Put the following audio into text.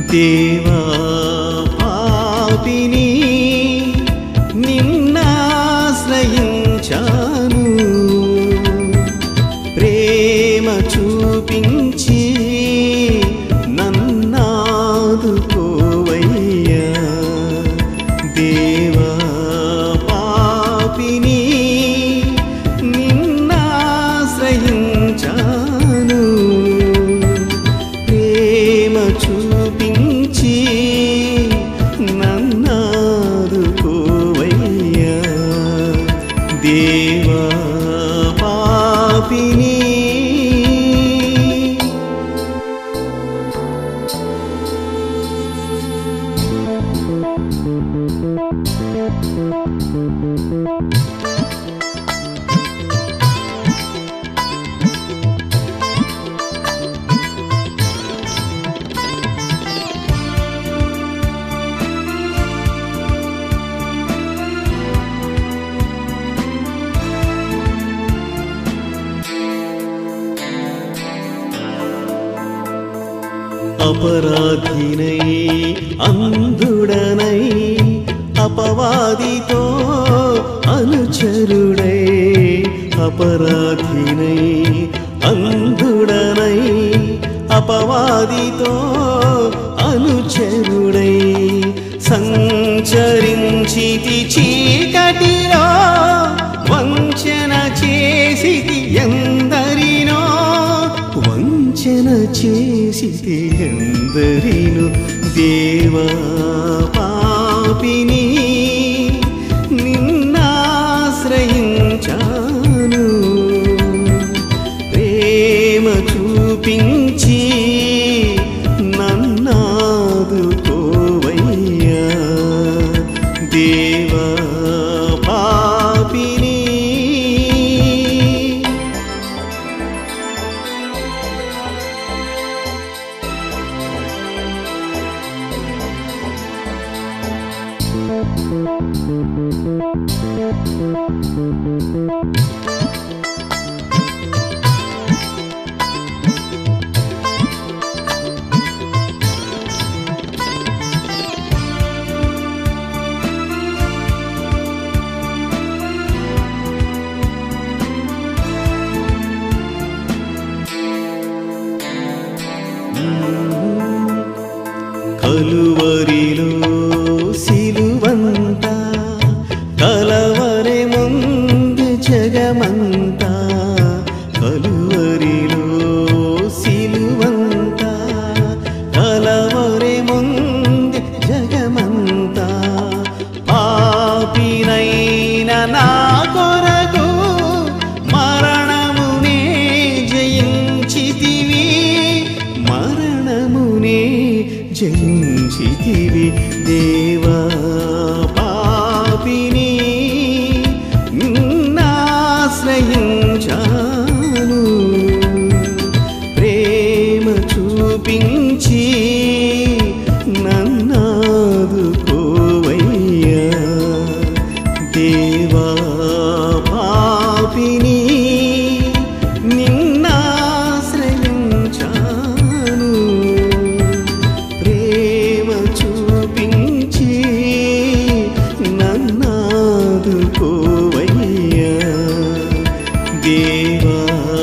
దేవా పాపిని నిన్నాశ్రయించాను, ప్రేమ చూపించి నన్నాదుకోవయ్యా. దేవా పాపిని నిన్నాశ్రయించాను, ప్రేమ చూపించి నన్నాదుకోవయ్యా. దేవా పాపిని అపరాధినై అంధుడనై అపవాదితో అనుచరుడై, అపరాధినై అంధుడనై అపవాదితో అనుచరుడై, సంచరించితి చీకటిలో వంచన చేసితి ఎందరినో, వంచన చేసితి ఎందరినో. దేవా పాపిని నిన్నాశ్రయించాను, ప్రేమ చూపించి నన్నాదుకోవయ్యా. దేవా పాపిని కలువరిలో సిలువంతా కలవరే ముందు జగమంతా, కలువరిలో సిలువంతా కలవరే ముందు జగమంతా. పాపినైన నా కొరకు మరణమునే జయించితివి, మరణమునే జయించితివి. దేవా పాపిని నిన్నాశ్రయించాను, ప్రేమ చూపించి నన్నాదుకోవయ్యా. దేవా పాపిని నిన్నాశ్రయించాను, ప్రేమ చూపించి నన్నాదుకోవయ్యా. దేవా